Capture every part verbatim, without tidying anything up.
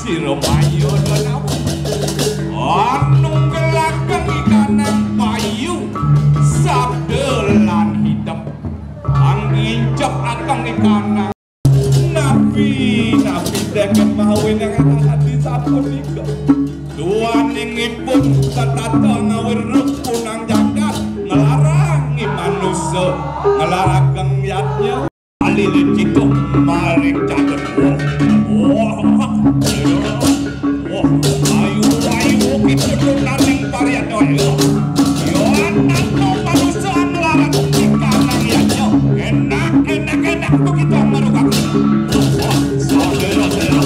sira payu danawa anu gelakang ikanang payu sabdelan hitam anginjak akang ikanang nabi nabi deken mawin yang akan disapunika duaningipun tatata ngawiruk punang jagat ngelarangi manusia ngelarang yatnya alilin cituk maring cadet wah wah wah ayu ayu kita tunaning varian doyo yo anak no manusia ngelarang ikanang yatnya enak enak enak begitu merugak wah saudara saudara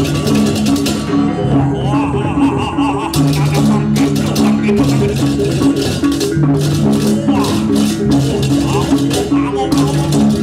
wah wah ada pangkat pangkat pangkat wah kamu kamu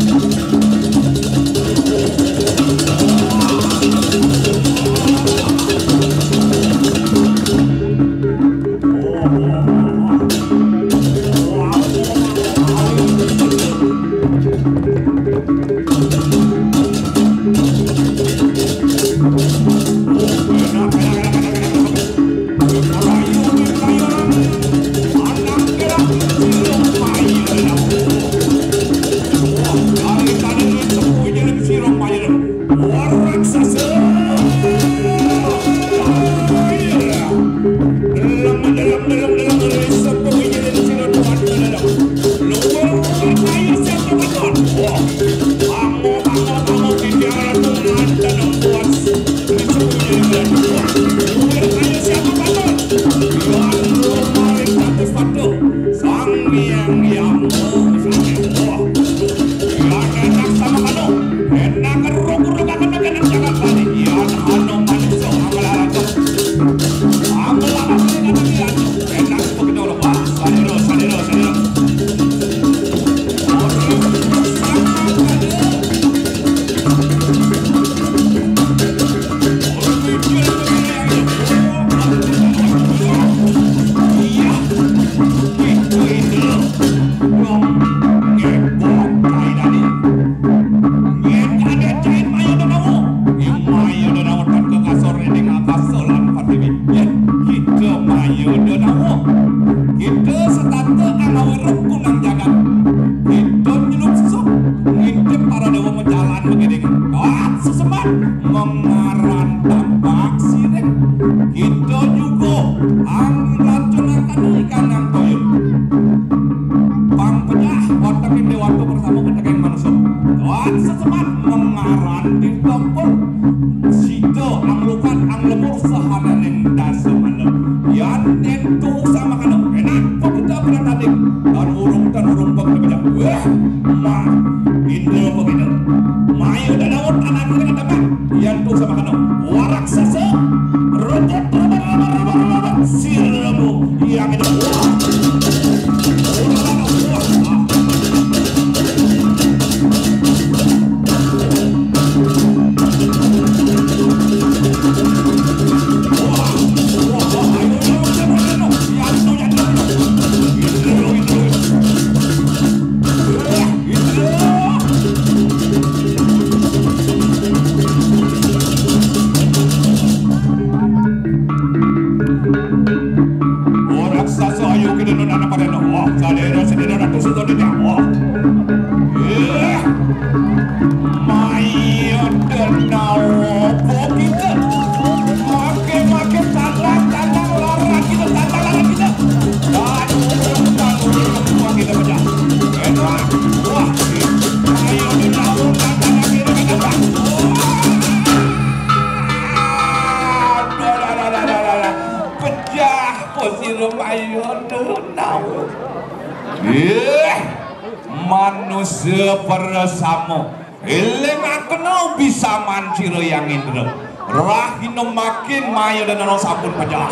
manusia bersama eling akno bisa manciro yang indra rahino makin maya dan nano sampun pecah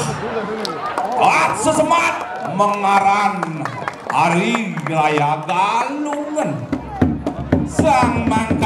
at sesemat mengaran hari raya galungan sang mang